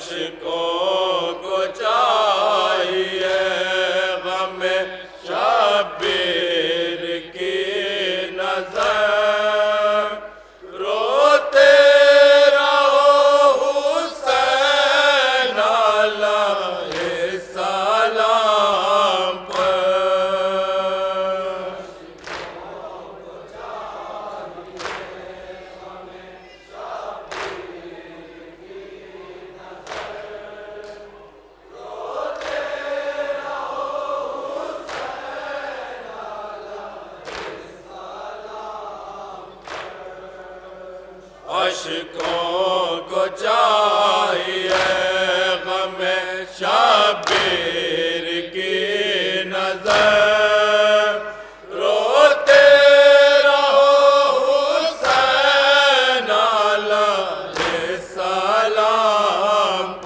عاشقوں کو چاہیے غم شبیر کی نظر روتے رہو حسین علیہ السلام پر عاشقوں کو چاہیے غم شبیر کی نظر روتے رہو حسین علیہ السلام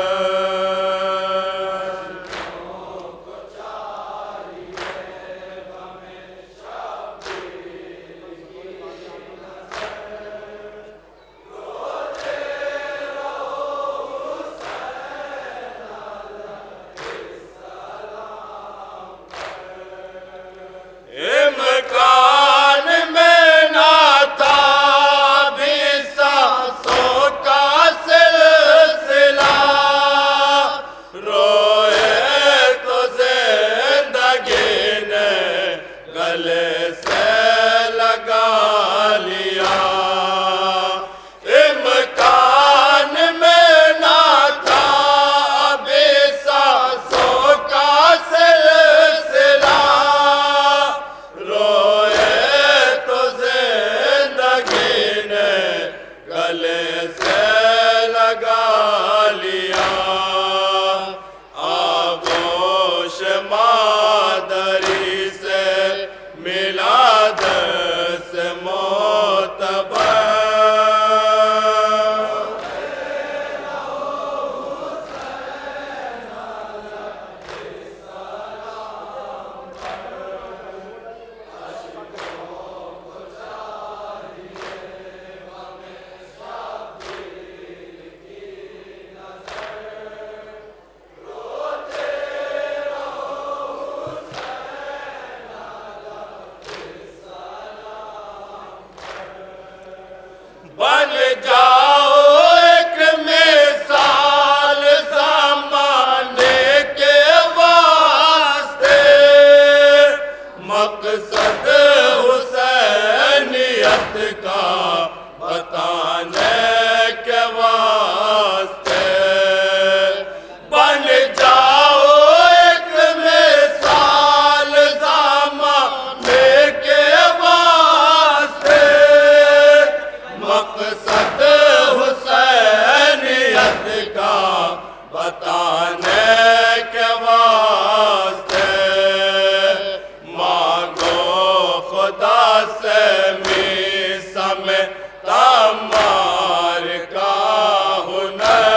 مکان میں نہ تھا بھی سانسوں کا سلسلہ روئے تو زندگی نے گلے سے لگا لیا مکان میں نہ تھا بھی سانسوں کا سلسلہ گلے سے لگا لیا آغوش مادری سے ملا دس معتبر بن جاؤ ایک مثال زمانے کے واسطے مقصد حسینیت کا بتانے کے واسطے بن جاؤ ایک مثال زمانے کے واسطے مقصد حسینیت کا بتانے کے واسطے مانگو خدا سے میثم تعمار کا ہنر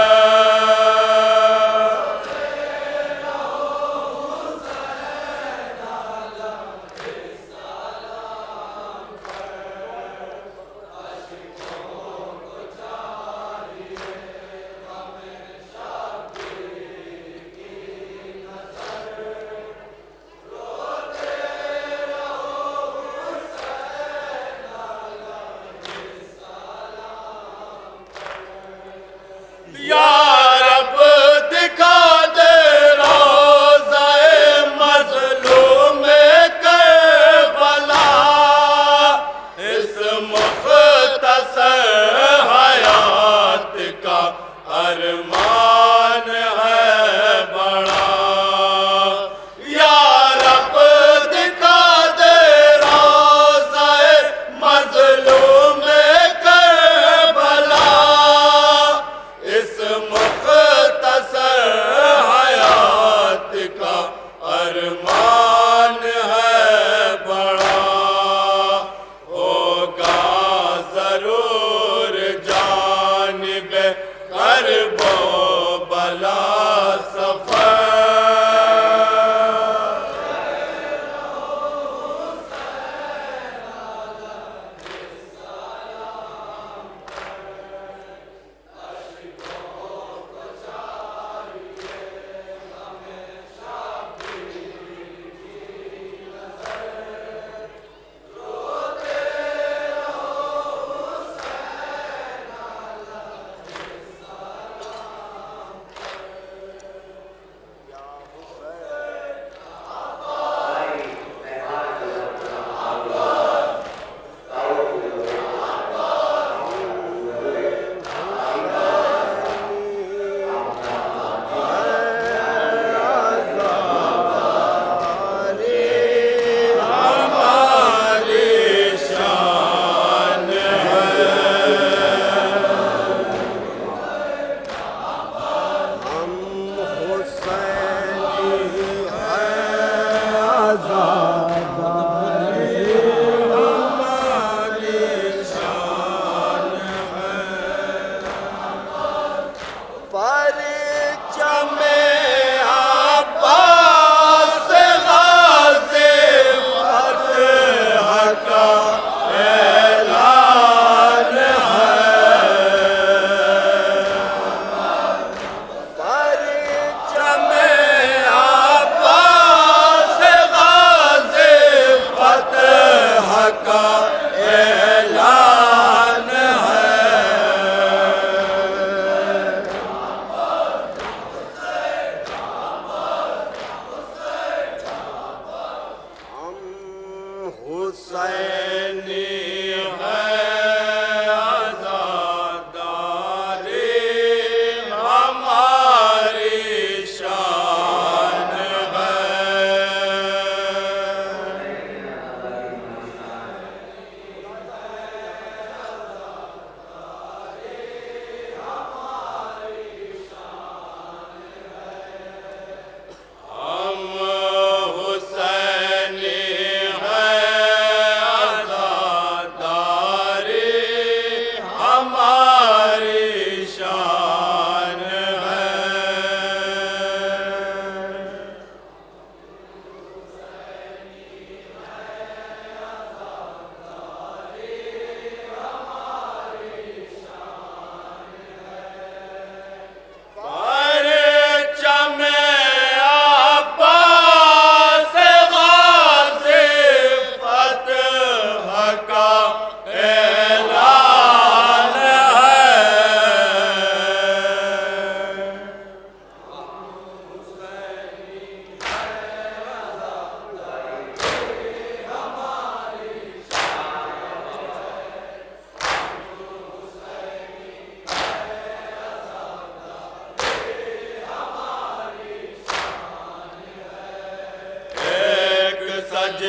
یا رب دکھا دے روضہ مظلوم کربلا اس مختصر حیات کا ارمان ہے بڑا یا رب دکھا دے روضہ مظلوم کربلا اس مختصر حیات کا ارمان ہے بڑا ہوگا ضرور جانب کرب و بلا سفر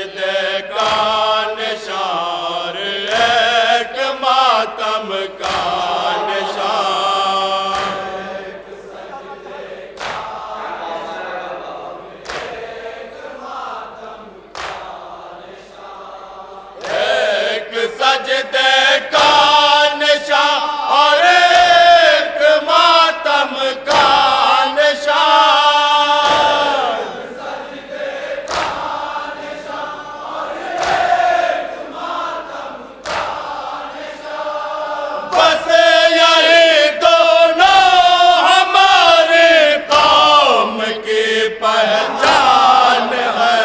سجدے کا نشان ایک ماتم کا نشان ایک سجدے کا نشان اور ایک ماتم کا نشان بس یہی دونوں ہماری قوم کی پہچان ہے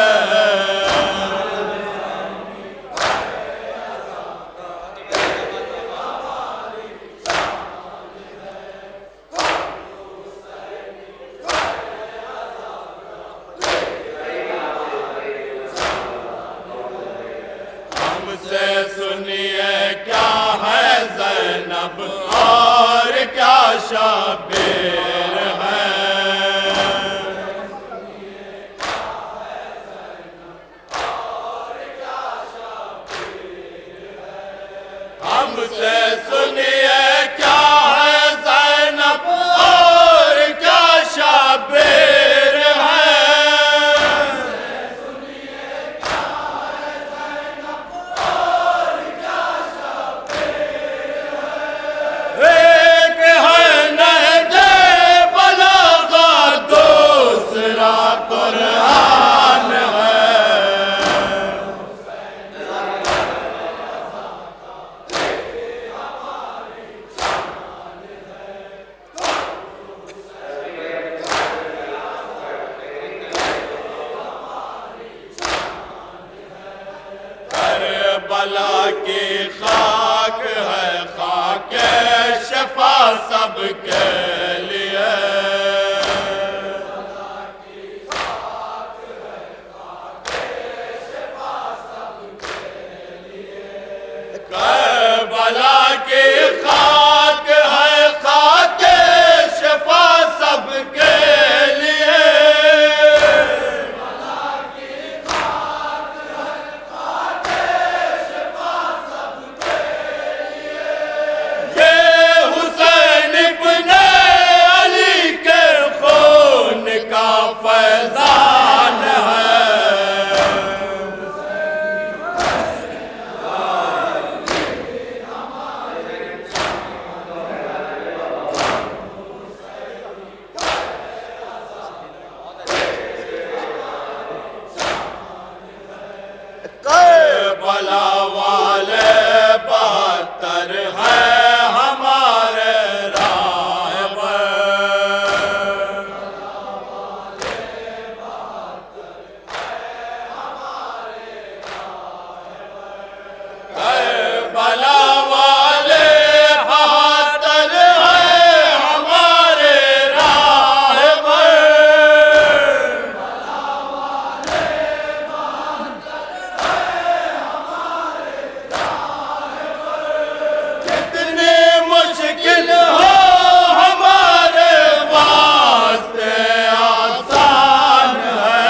سے سنیے کیا ہے زینب اور کیا شبیر ہے ہم سے سنیے کیا ہے زینب اور کیا شبیر ہے قرآن ہے کربلا کی خاک ہے خاک شفا سب کے لیے کربلا کی خاک ہے خاک شفا سب کے لیے یہ حسین ابن علی کے خون کا فیضان ہے کربلا والے بہتر ہیں ہمارے راہبر کربلا والے بہتر ہیں ہمارے راہبر کتنی مشکل ہو ہمارے واسطے آسان ہے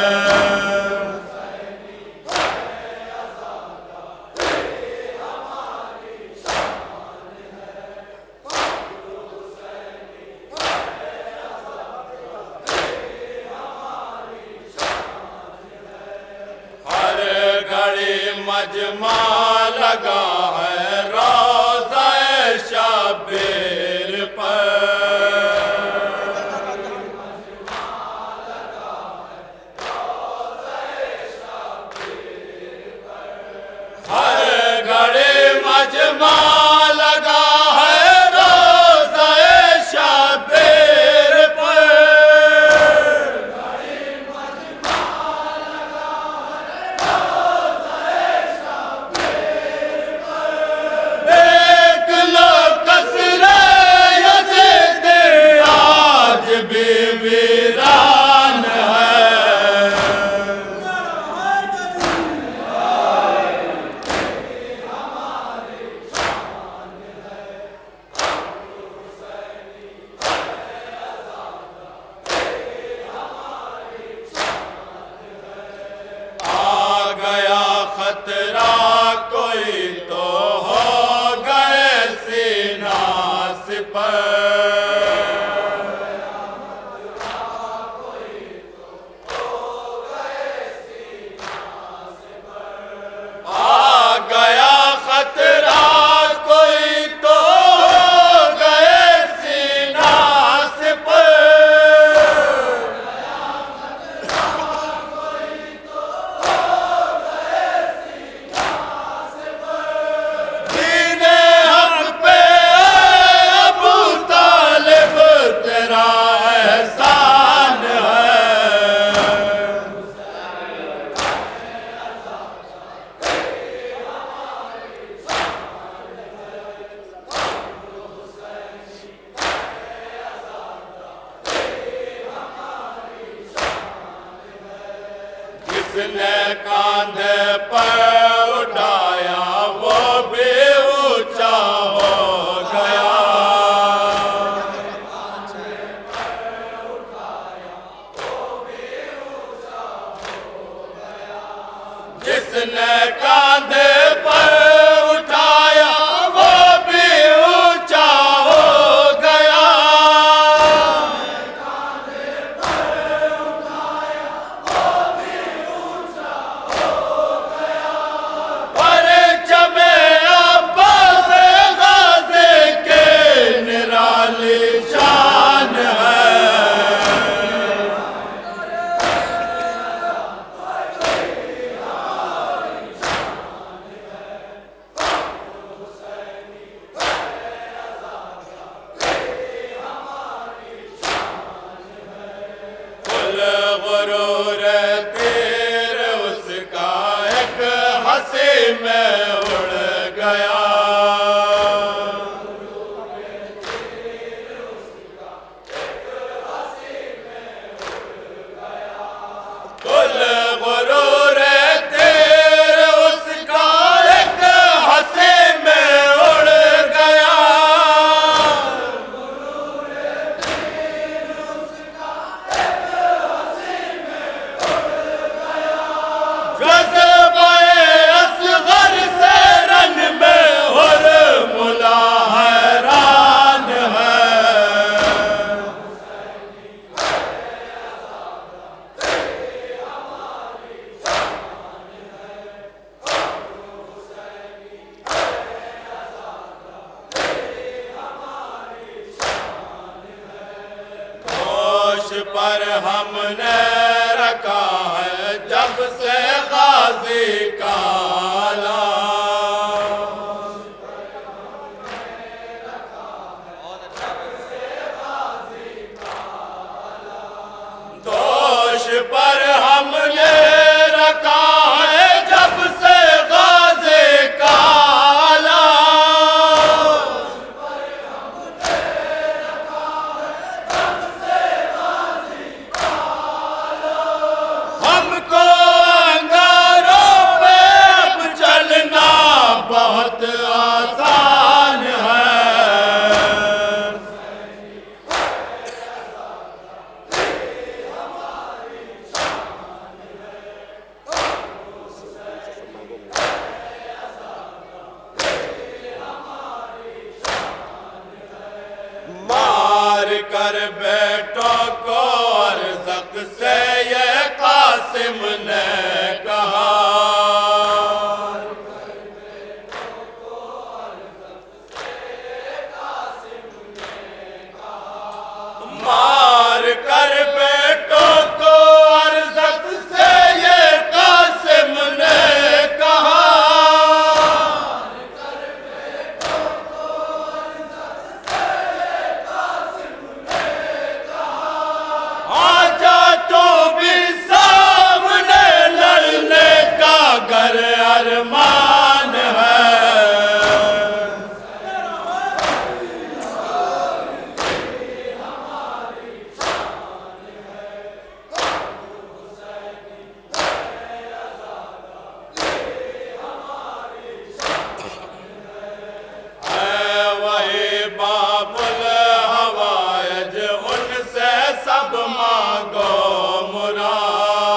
ہر گھڑی مجمع لگا ہے روضہ شبیر پر ہر گھڑی مجمع لگا ہے روضہ شبیر پر نے کاندھے پر اٹھایا وہ بھی اونچا ہو گیا جس نے کاندھے پر اٹھایا وہ بھی اونچا ہو گیا پرچم عباس غازی کے نرالی شان ہے غرور تیر اس کا ایک ہنسی میں اڑ گیا کل غرور تیر اس کا ایک ہنسی میں اڑ گیا جذبہ اصغر سے رن میں حرملا حیران ہے گوش پر ہم نے رکھا ہے جب سے غازی کا دوش پر ہم نے رکھا ہے جب سے غازی کا ہم کو انگاروں پہ اب چلنا بہت آسان ہے مار کر بیٹوں کو ارزق سے یہ قاسم نے کہا مار کر بیٹوں کو ارزق سے یہ قاسم نے کہا آجا تو بھی سامنے لڑنے کا گر ارمان ہے اے وہی باب الحوائج ان سے سب مانگو مراد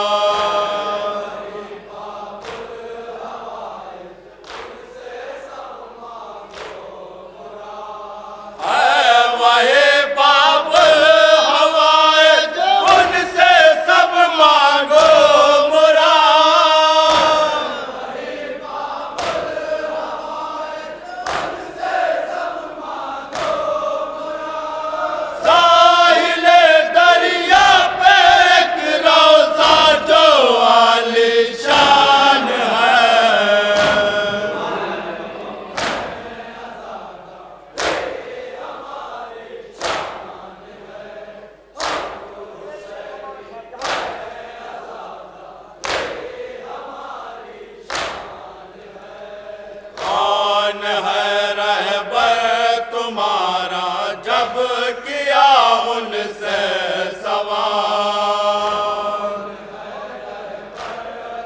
اے وہی باب الحوائج ان سے سب مانگو مراد ساحل دریا پہ ایک روضہ جو عالی شان ہے کون ہے رہبر تمہارا جب کیا ان سے سوال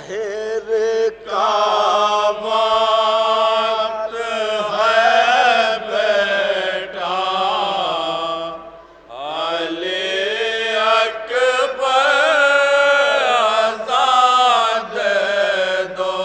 ظہر کا وقت ہے بیٹا علی اکبر آزاد دو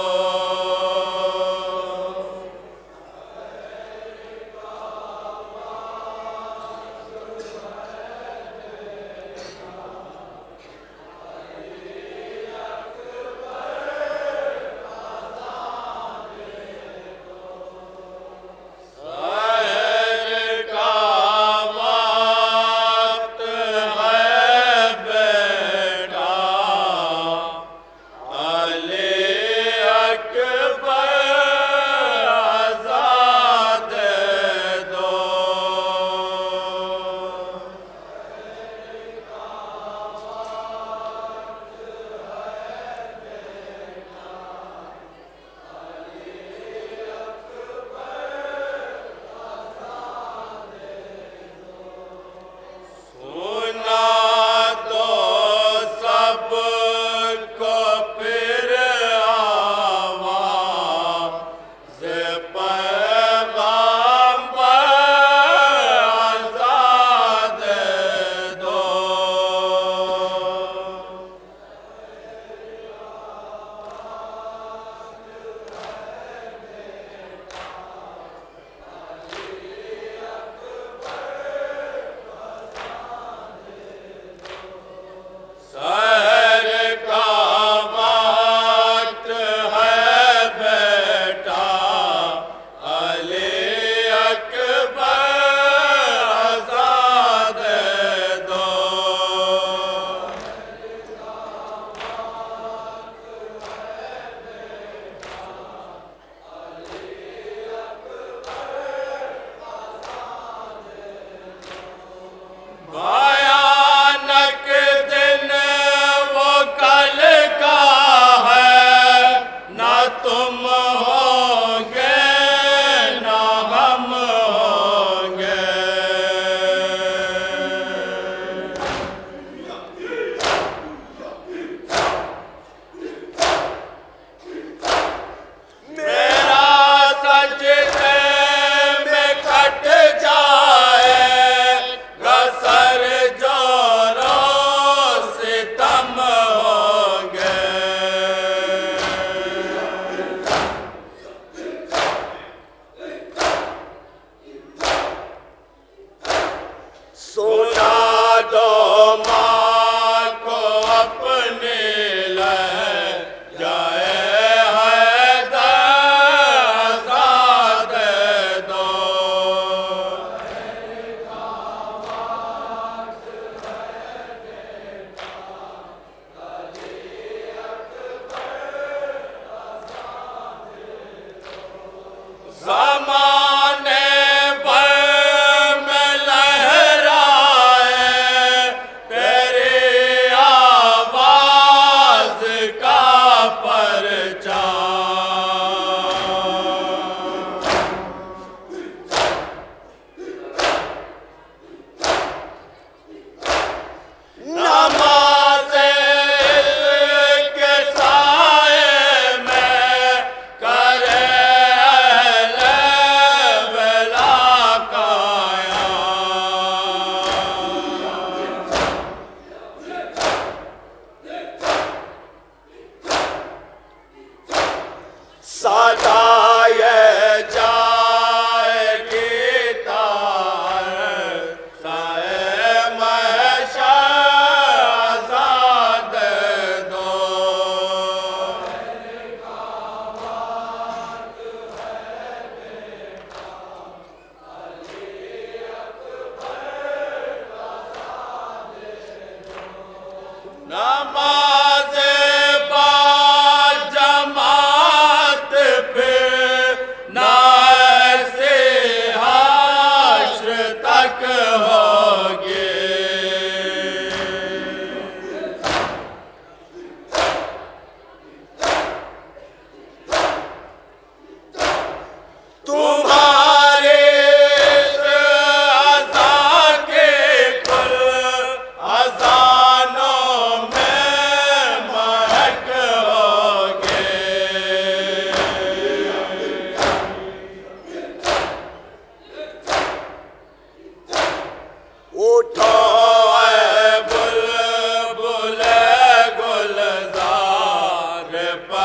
نماز با جماعت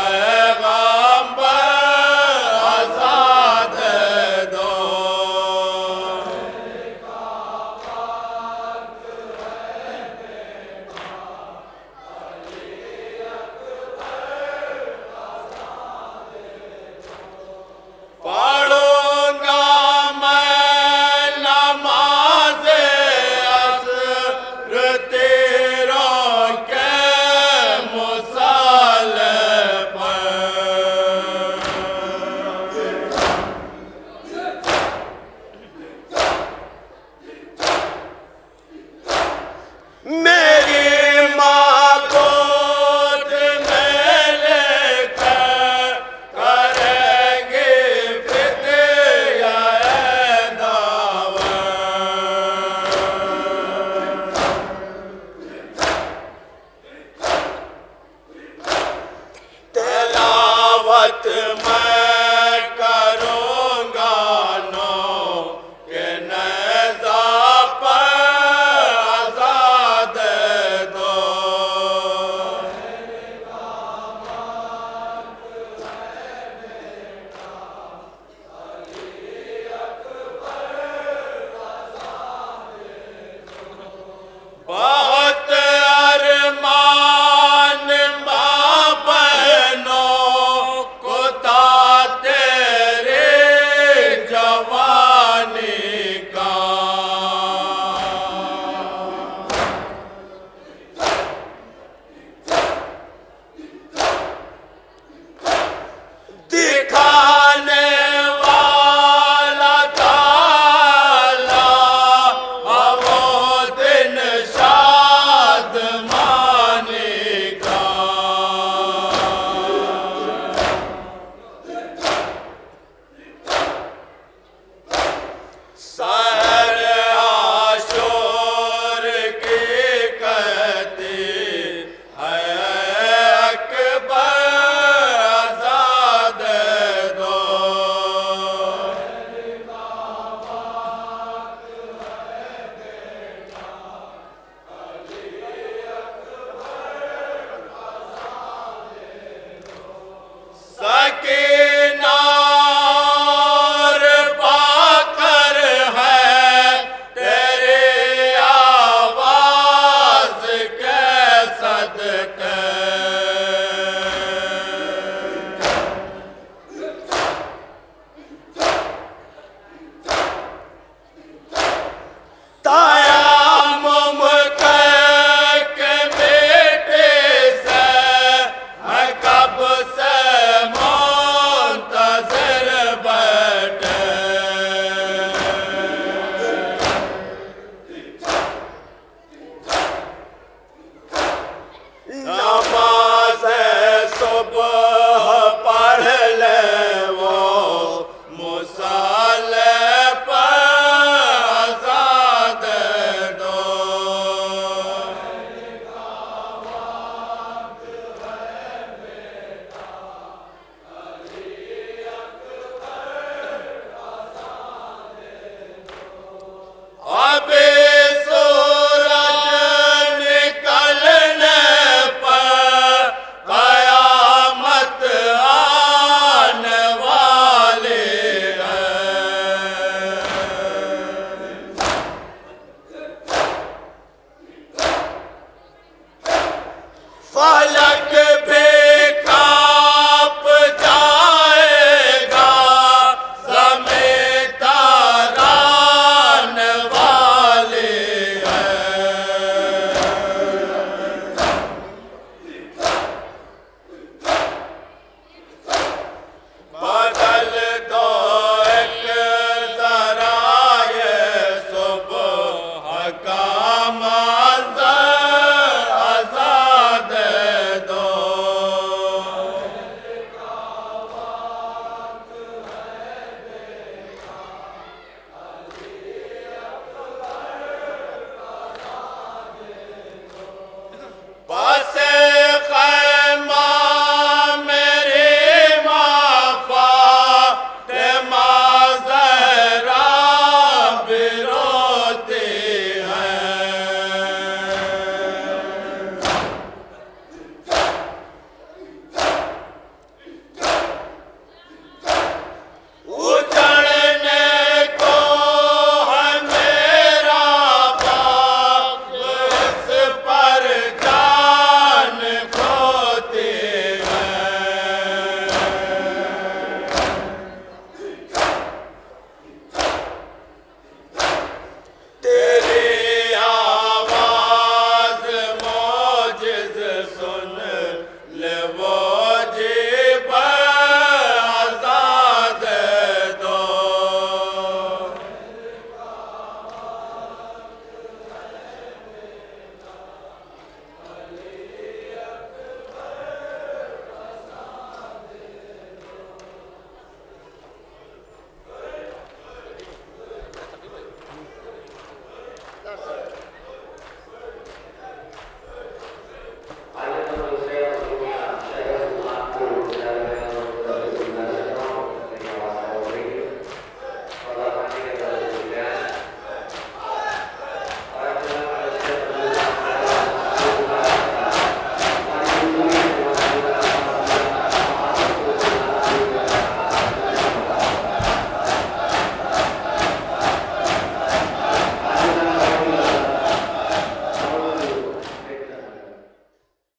تلاوت میں